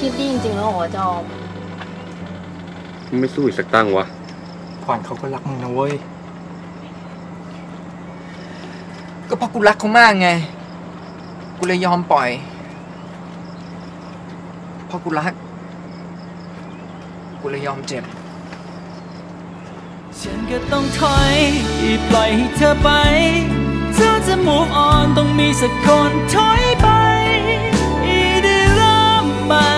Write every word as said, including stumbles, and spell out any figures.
คิดดีจริงๆแล้วเหรอจอมไม่สู้อีกสักตั้งวะขวัญเขาก็รักมึงนะเว้ยก็เพราะกูรักเขามากไงกูเลยยอมปล่อยเพราะกูรักกูเลยยอมเจ็บฉันก็ต้องถอยปล่อยให้เธอไปเธอจะ move on ต้องมีสักคนถอยไปได้เริ่มใหม่